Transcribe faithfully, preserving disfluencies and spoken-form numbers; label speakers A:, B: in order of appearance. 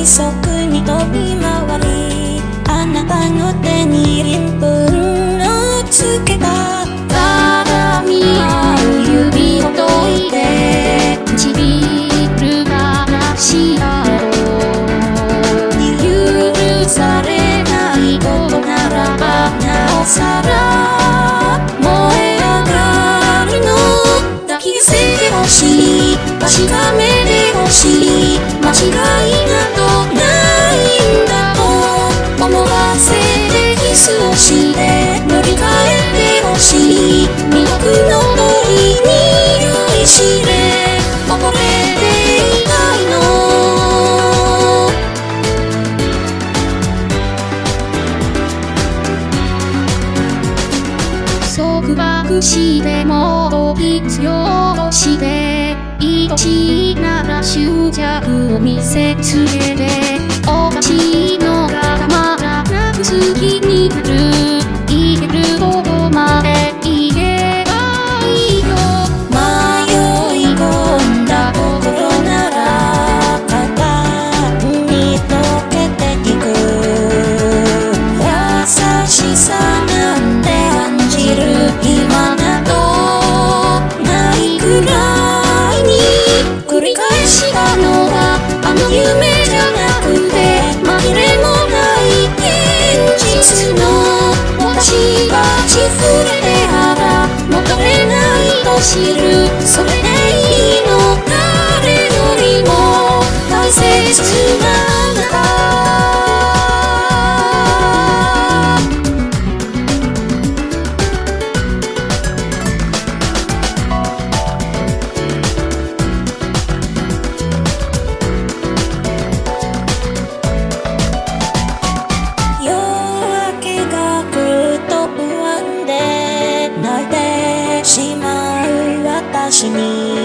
A: 速に飛び回り、あなたの手に鱗粉をつけた。絡み合う指を解いて唇がし合おう。許されないことならばなおさら燃え上がるの。抱き寄せてほしい、確かめてほしい、間違いなどないんだと思わせてキスをして乗り換えてほしい。魅力の鳥に酔いしれ溺れていたいの。束縛しても必要として愛しいなら執着を見せつけて、おかしいのがたまらなく好きになる。いけるとこまでいけばいいよ。迷い込んだ心なら簡単に溶けていく。優しさなんて感じる今などないくらいに繰り返したのはあの夢じゃなくて紛れもない現実の。私がち触れて腹戻れないと知る。それでいいの。誰よりも大切なあなた。しまう私に